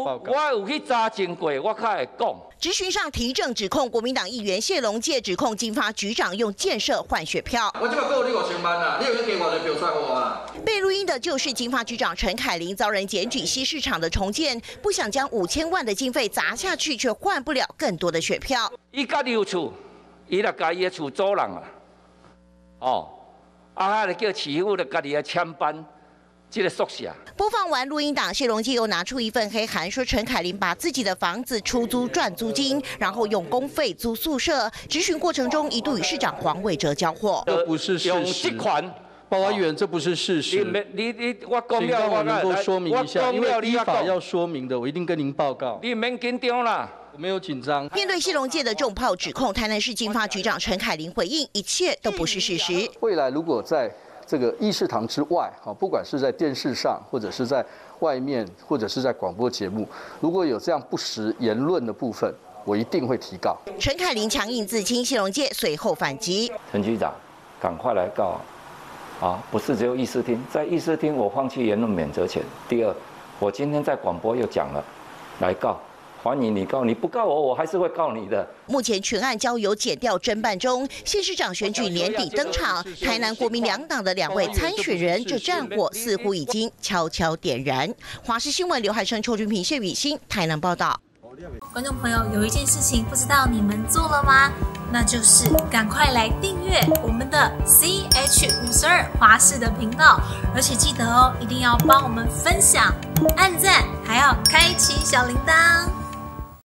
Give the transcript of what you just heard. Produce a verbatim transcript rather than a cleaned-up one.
报告。我有去查证过，我较会讲。 质询上提证指控国民党议员谢龙介指控经发局长用建设换选票。 我即摆够你五千万啦，你有去给我的票出来给我啊？ 被录音的就是经发局长陈凯琳遭人检举西市场的重建，不想将五千万的经费砸下去，却换不了更多的选票。 伊家己有厝，伊来家己的厝租人啊，哦，啊，还来叫市府来家己来签班。 这个宿舍。 播放完录音档，谢龙介又拿出一份黑函，说陈凯琳把自己的房子出租赚租金，然后用公费租宿舍。质询过程中，一度与市长黄伟哲交货。 这不是事实。 用这款， 报告议员，这不是事实。 你你你，我讲请让我能够说明一下，因为依法要说明的，我一定跟您报告。 你免紧张啦。 我没有紧张。 面对谢龙介的重炮指控，台南市经发局长陈凯琳回应，一切都不是事实。 未来如果在 这个议事堂之外，哈，不管是在电视上，或者是在外面，或者是在广播节目，如果有这样不实言论的部分，我一定会提告。 陈凯琳强硬自清，谢龙介随后反击： 陈局长，赶快来告！啊，不是只有议事厅，在议事厅我放弃言论免责权。第二，我今天在广播又讲了，来告。 欢迎你告，你不告我，我还是会告你的。 目前全案交由检调侦办中，县市长选举年底登场，台南国民两党的两位参选人，这战火似乎已经悄悄点燃。华视新闻刘海生、邱君平、谢雨欣台南报道。 观众朋友，有一件事情不知道你们做了吗？那就是赶快来订阅我们的 C H 五十二华视的频道，而且记得哦，一定要帮我们分享、按赞，还要开启小铃铛。